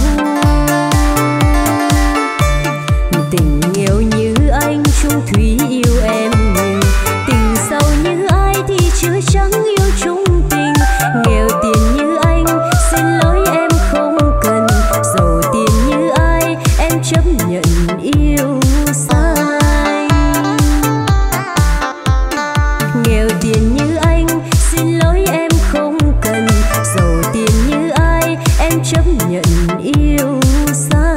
Tình nghèo như anh chung thủy yêu em nhiều. Tình giàu như ai thì chưa chẳng yêu chung tình. Nghèo tiền như anh xin lỗi em không cần. Giàu tiền như ai em chấp nhận yêu sai. Nghèo tiền như anh xin lỗi em không cần. Giàu tiền như ai em chấp nhận yêu sai.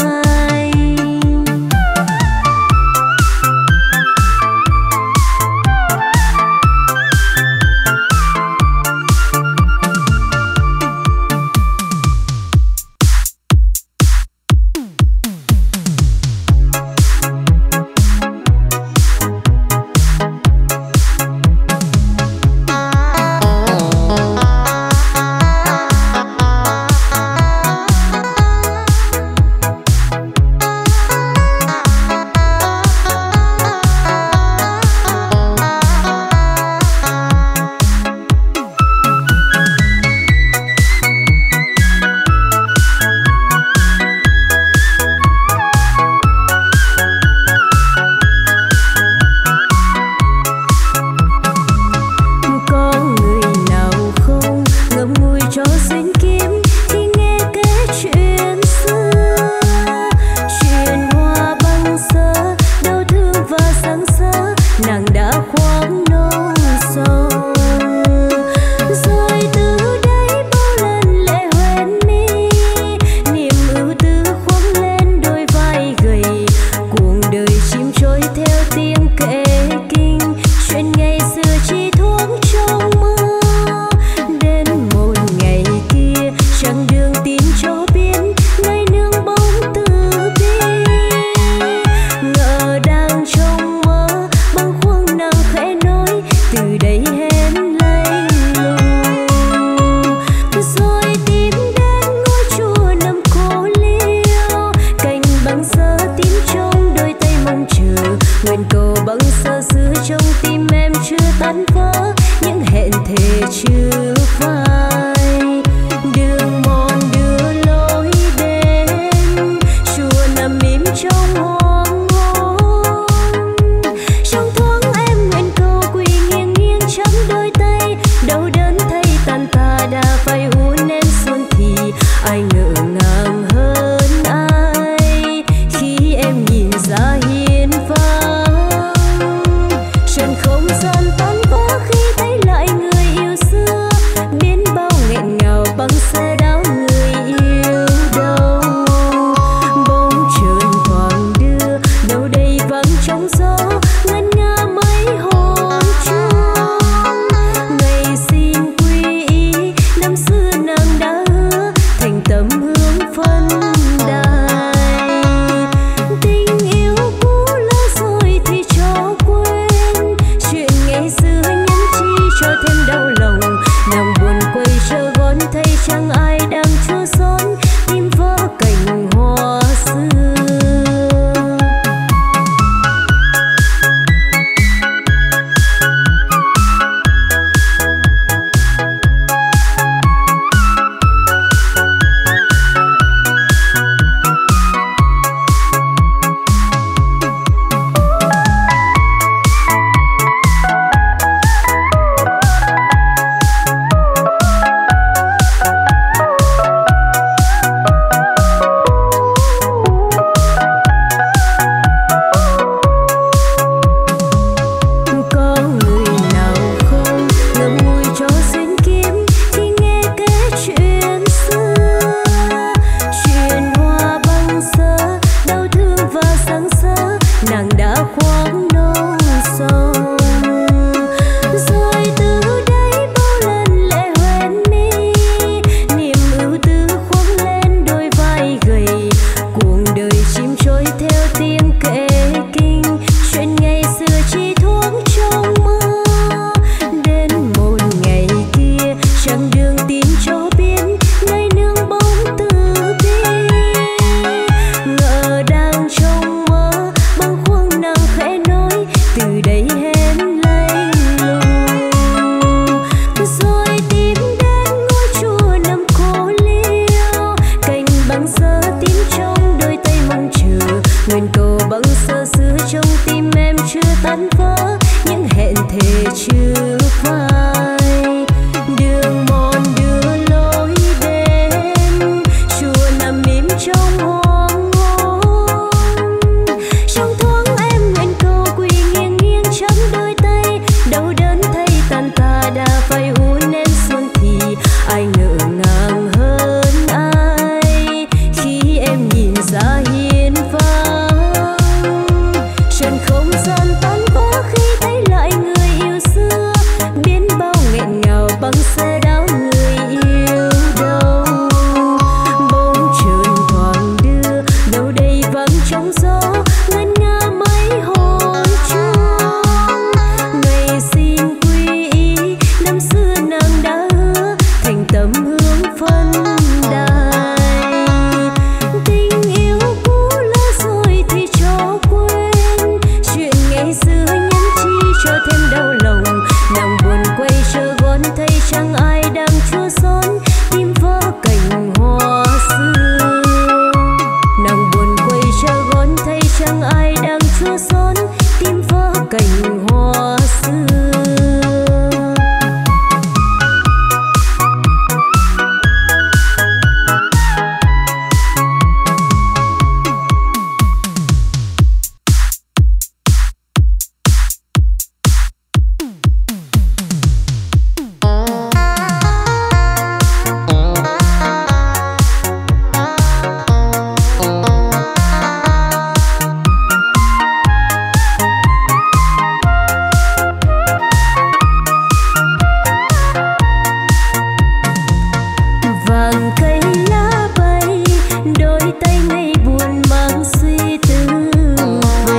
cây lá bay, đôi tay ngày buồn mang suy tư về.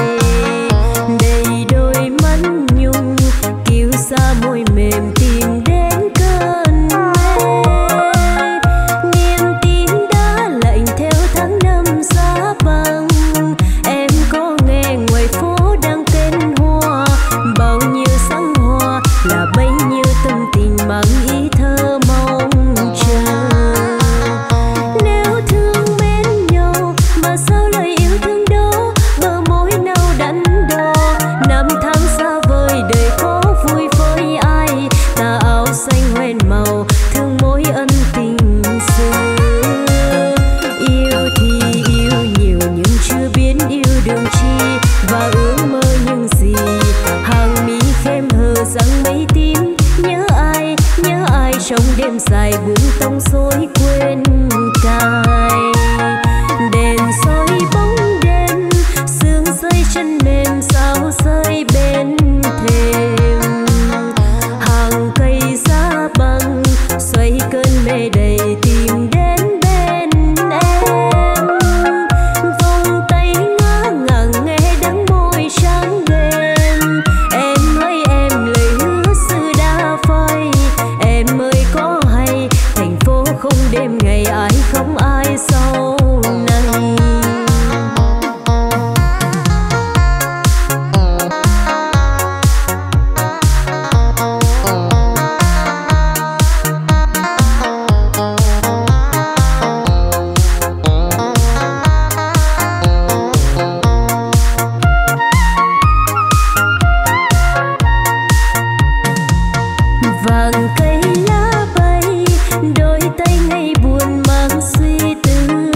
Đầy đôi mắt nhung kiêu sa môi mềm tìm đến cơn mê. Niềm tin đã lạnh theo tháng năm giá băng. Em có nghe ngoài phố đang tên hoa, bao nhiêu sáng hoa là bấy nhiêu tâm tình mang ý thơ mong chờ. Nếu thương mến nhau mà sao lời yêu thương đó bờ môi nào đắn đo. Năm tháng xa vời đời có vui với ai, tà áo xanh hoen màu thương mối ân tình xưa. Yêu thì yêu nhiều nhưng chưa biết yêu đường chi, và ước mơ những gì hàng mi khép hờ răng mây tím. Nhớ ai trong đêm dài buông tông xối quên cài. Đèn soi bóng đêm sương rơi chân mềm sao rơi bên thềm. Hàng cây giá băng xoay cơn mê đầy tìm đến bên em. Vòng tay ngỡ ngàng nghe đắng môi trắng đêm. Em ơi em lời hứa xưa đã phai. Em ơi có hay thành phố không đêm ngày ai không ai sau này. Vàng cây lá bay, đôi tay ngày buồn mang suy tư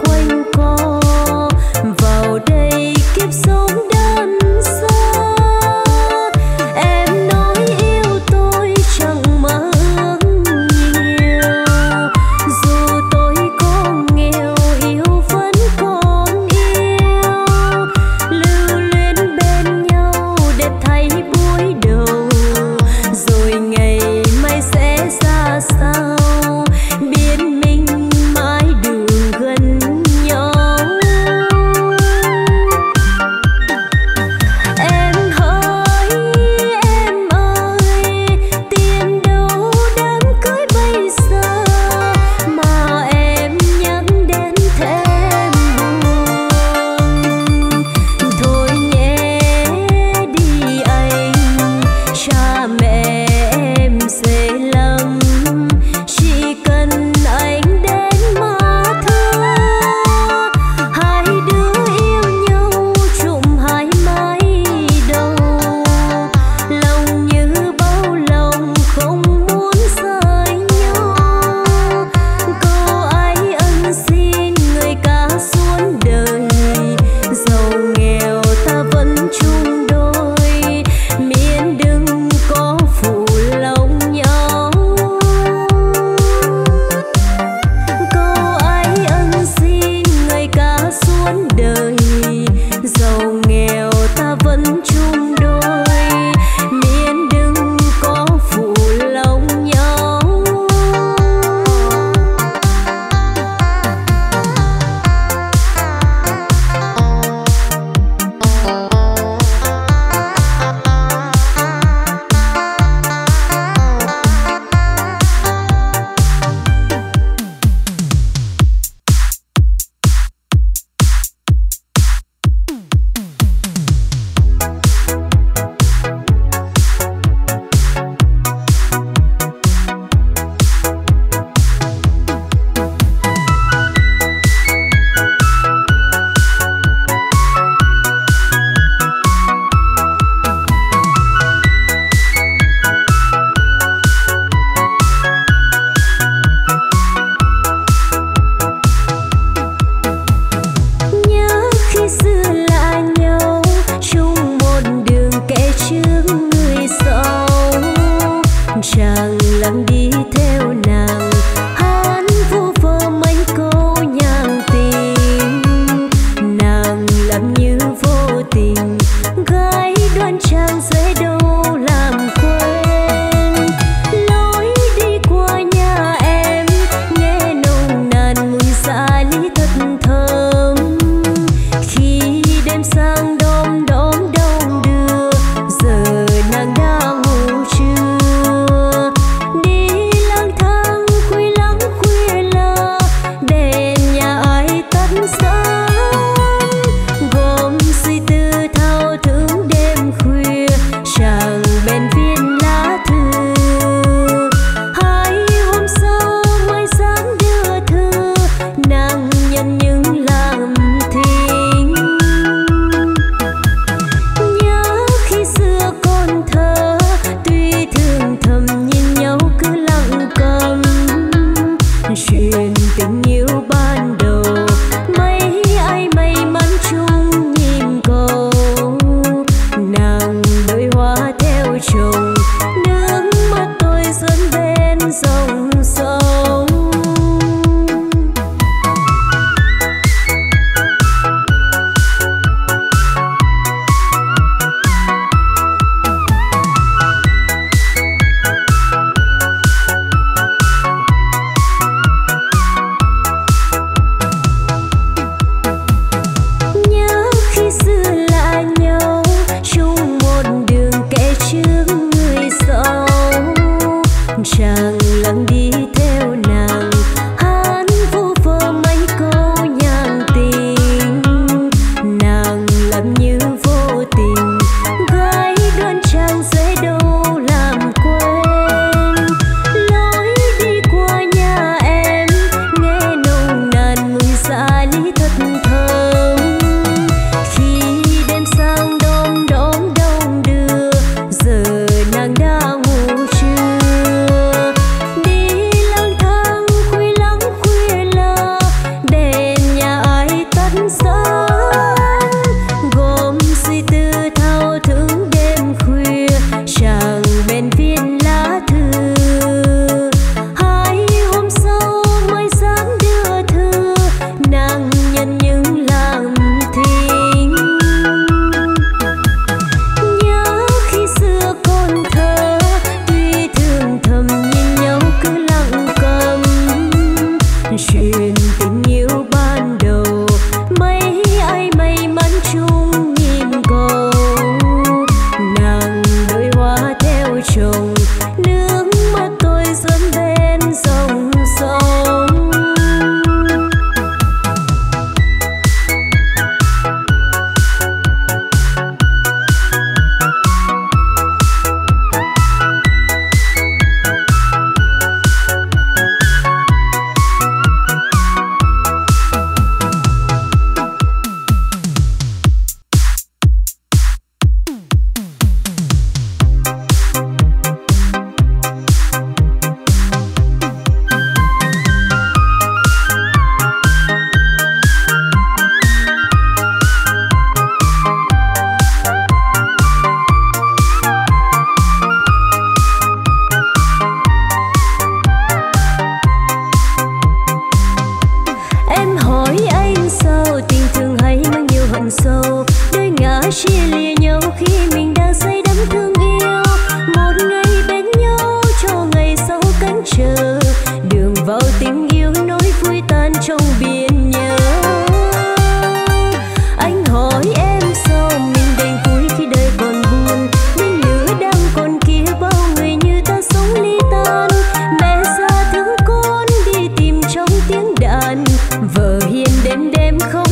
quanh co vào đây kiếp sống đơn xa. Em nói yêu tôi chẳng mơ nhiều, dù tôi có nghèo yêu vẫn còn yêu, lưu luyến bên nhau để thấy buổi đầu, rồi ngày mai sẽ ra sao biết mình mãi đường gần nhau.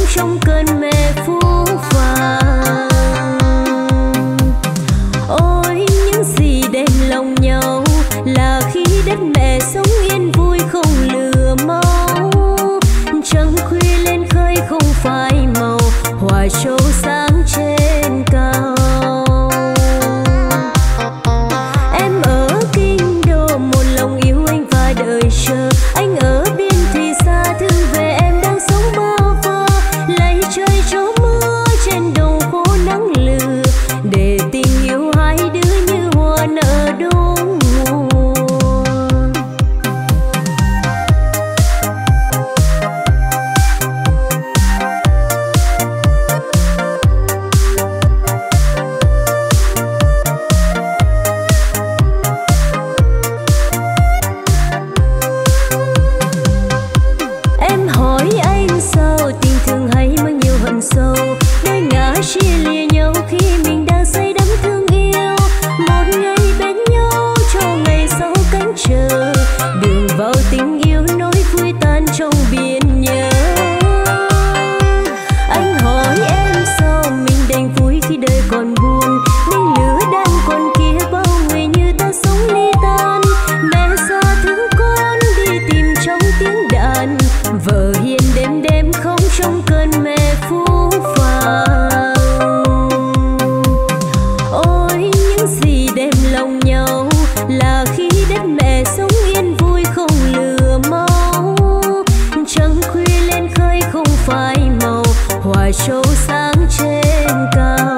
trong cơn mê phũ phàng. Ôi những gì đêm lòng nhau là khi đất mẹ sống yên vui không lừa máu. Trăng khuya lên khơi không phai màu, hòa trâu sáng trên cao. Em ở kinh đô một lòng yêu anh và đợi chờ, anh ở biên thì xa thương về em đang sống bơ vơ. Lấy trời cho mưa trên đầu khô nắng lừ, để tình yêu hai đứa như hoa nở đúng mùa. Em hỏi anh sao tình thương hay mang nhiều hận sâu, đôi ngã chia lìa nhau khi mình đang say đắm thương yêu. Một ngày bên nhau cho ngày sau cánh chờ, đường vào tình yêu nỗi vui tan trong biển nhớ. Anh hỏi em sao mình đành vui khi đời còn buồn, bên lửa đang còn kia bao người như ta sống ly tan. Mẹ xa thương con đi tìm trong tiếng đàn, vợ hiền đêm đêm không trong cơn mê phũ phàng. Ôi những gì đêm lòng nhau là khi đất mẹ sống yên vui không lừa máu. Trăng khuya lên khơi không phai màu, hòa trâu sáng trên cao.